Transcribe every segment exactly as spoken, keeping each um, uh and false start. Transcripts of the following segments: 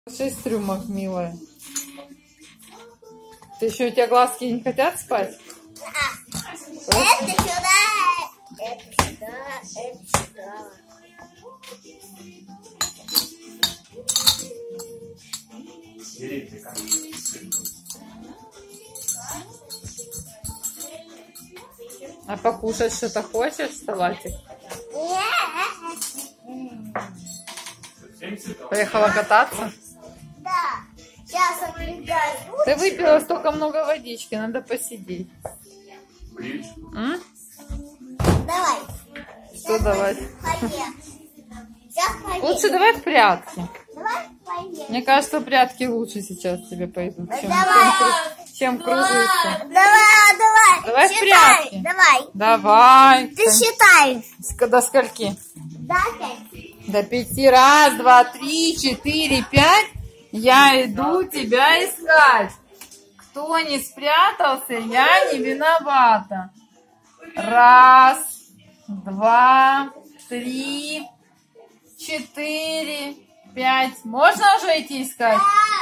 Шесть рюмок, милая. Ты еще, у тебя глазки не хотят спать? А, это сюда, это сюда, это сюда. А покушать что-то хочешь, салатик? Поехала кататься? Да. Сейчас облегаю. Ты выпила столько много водички, надо посидеть. М? Давай. Что давай? Поем. Сейчас поем. Лучше давай в прятки. Давай поем. Мне кажется, прятки лучше сейчас тебе пойдут, чем, Давай. чем, чем кружиться. Давай, давай. Давай в Считай. прятки. Давай. Давай. Ты считай. До скольки? Да, пять. До пяти. Раз, два, три, четыре, пять. Я иду тебя искать. Кто не спрятался, я не виновата. Раз, два, три, четыре, пять. Можно уже идти искать?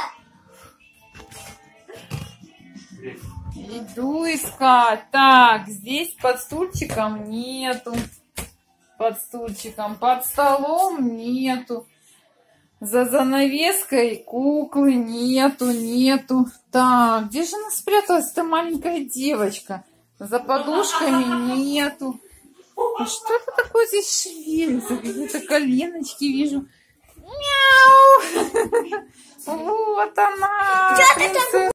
Иду искать. Так, здесь под стульчиком нету. Под стульчиком. Под столом нету. За занавеской куклы нету, нету. Так, где же она спряталась, эта маленькая девочка? За подушками нету. А что это такое здесь шевелится? Какие-то коленочки вижу. Мяу! Вот она!